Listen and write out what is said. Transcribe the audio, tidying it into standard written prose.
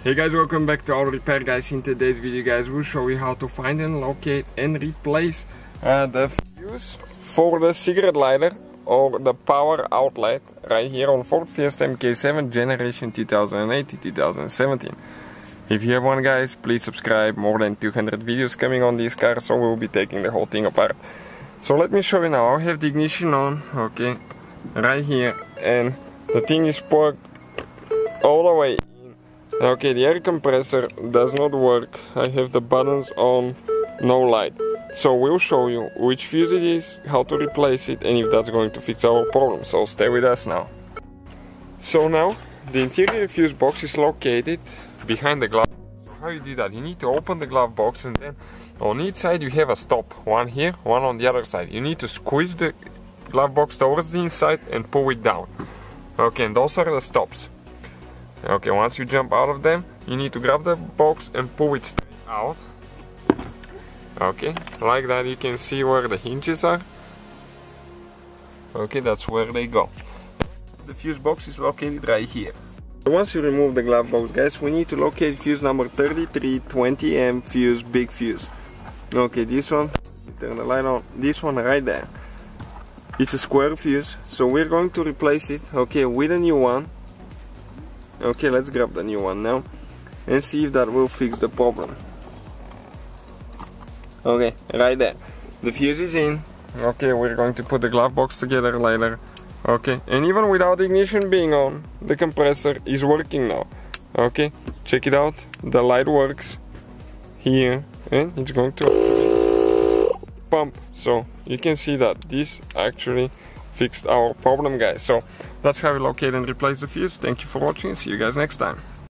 Hey guys, welcome back to Auto Repair guys. In today's video guys, we'll show you how to find and locate and replace the fuse for the cigarette lighter or the power outlet right here on Ford Fiesta MK7 generation 2018-2017. If you have one guys, please subscribe. More than 200 videos coming on this car, so we'll be taking the whole thing apart. So let me show you now. I have the ignition on, okay, right here, and the thing is plugged all the way in. Okay, the air compressor does not work. I have the buttons on, no light. So we'll show you which fuse it is, how to replace it, and if that's going to fix our problem. So stay with us now. So now the interior fuse box is located behind the glove. So how you do that? You need to open the glove box, and then on each side you have a stop. One here, one on the other side. You need to squeeze the glove box towards the inside and pull it down. Okay, and those are the stops. Okay, once you jump out of them, you need to grab the box and pull it straight out. Okay, like that. You can see where the hinges are. Okay, that's where they go. The fuse box is located right here. Once you remove the glove box guys, we need to locate fuse number 3320M fuse, big fuse. Okay, this one, you turn the light on, this one right there. It's a square fuse, so we're going to replace it, okay, with a new one. Okay, let's grab the new one now and see if that will fix the problem. Okay, right there. The fuse is in. Okay, we're going to put the glove box together later. Okay, and even without the ignition being on, the compressor is working now. Okay, check it out. The light works here and it's going to pump. So you can see that this actually fixed our problem guys. So that's how we locate and replace the fuse. Thank you for watching. See you guys next time.